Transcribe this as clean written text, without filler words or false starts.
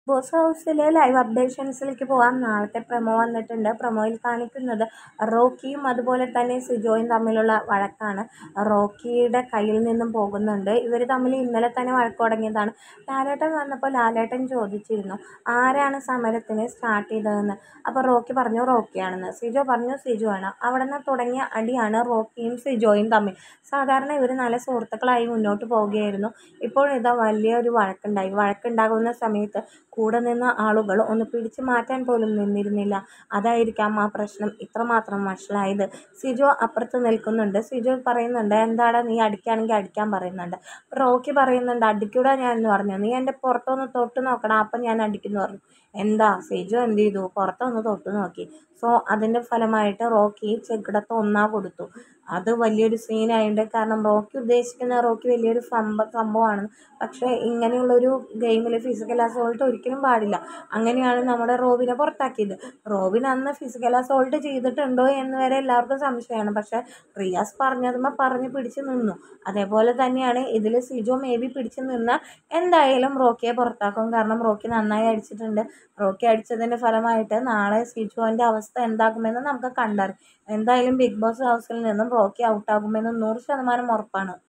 Boss ഹൗസിലെ live അപ്ഡേഷൻസിലേക്ക് പോകാം. നാളത്തെ പ്രൊമോ വന്നിട്ടുണ്ട്. പ്രൊമോയിൽ കാണിക്കുന്നത് റോക്കിയും അതുപോലെ തന്നെ സിജോയും തമ്മിലുള്ള വഴക്കാണ്. റോക്കിയുടെ കയ്യിൽ നിന്നും പോകുന്നുണ്ട്. ഇവർ തമ്മിൽ ഇന്നലെ തന്നെ വഴക്ക് തുടങ്ങിയതാണ്. ലാലേട്ടൻ വന്നപ്പോൾ ലാലേട്ടൻ ചോദിച്ചിരുന്നു ആരാണ് സമരത്തിന് സ്റ്റാർട്ട് ചെയ്തതെന്ന്. അപ്പോൾ റോക്കി പറഞ്ഞു റോക്കിയാണെന്ന്. സിജോ പറഞ്ഞു സിജോ ആണ്. അവിടെ നിന്ന് തുടങ്ങിയ അടിയാണ് റോക്കിയും സിജോയും തമ്മിൽ. സാധാരണ ഇവർ നല്ല സുഹൃത്തുക്കളായി മുന്നോട്ട് പോവുകയായിരുന്നു. ഇപ്പോൾ ഇതാ വലിയൊരു വഴക്കുണ്ടായി. വഴക്കുണ്ടാകുന്ന സമയത്ത് കൂടെ നിന്ന ആളുകൾ ഒന്ന് പിടിച്ചു മാറ്റാൻ പോലും നിന്നിരുന്നില്ല. അതായിരിക്കാം ആ പ്രശ്നം ഇത്രമാത്രം വഷളായത്. സിജോ അപ്പുറത്ത് നിൽക്കുന്നുണ്ട്. സിജോ പറയുന്നുണ്ട് എന്താടാ നീ അടിക്കുകയാണെങ്കിൽ അടിക്കാൻ പറയുന്നുണ്ട്. റോക്കി പറയുന്നുണ്ട് അടിക്കൂടാ ഞാൻ എന്ന് പറഞ്ഞു. നീ എൻ്റെ പുറത്തൊന്ന് തൊട്ട് നോക്കണം അപ്പം ഞാൻ അടിക്കുന്നു പറഞ്ഞു. എന്താ സിജോ എന്ത് ചെയ്തു? പുറത്തൊന്ന് തൊട്ട് നോക്കി. സോ അതിൻ്റെ ഫലമായിട്ട് റോക്കി ചെകിടത്ത് ഒന്നാ കൊടുത്തു. അത് വലിയൊരു സീനായിട്ടുണ്ട്. കാരണം റോക്കി വലിയൊരു സംഭവമാണ്. പക്ഷേ ഇങ്ങനെയുള്ളൊരു ഗെയിമിൽ ഫിസിക്കൽ അസോൾട്ട് ഒരിക്കലും പാടില്ല. അങ്ങനെയാണ് നമ്മുടെ റോബിനെ പുറത്താക്കിയത്. റോബിൻ അന്ന് ഫിസിക്കൽ അസോൾട്ട് ചെയ്തിട്ടുണ്ടോ എന്ന് വരെ എല്ലാവർക്കും സംശയമാണ്. പക്ഷേ റിയാസ് പറഞ്ഞതുമ്പോൾ പറഞ്ഞ് പിടിച്ച് നിന്നു. അതേപോലെ തന്നെയാണ് ഇതിൽ സിജോ മേ ബി പിടിച്ച് നിന്നാൽ എന്തായാലും റോക്കിയെ പുറത്താക്കും. കാരണം റോക്കി നന്നായി അടിച്ചിട്ടുണ്ട്. റോക്കി അടിച്ചതിൻ്റെ ഫലമായിട്ട് നാളെ സിജോൻ്റെ അവസ്ഥ എന്താകുമെന്ന് നമുക്ക് കണ്ടറിയാം. എന്തായാലും ബിഗ് ബോസ് ഹൗസിൽ നിന്നും റോക്കി ഔട്ടാകുമെന്ന് 100% ഉറപ്പാണ്.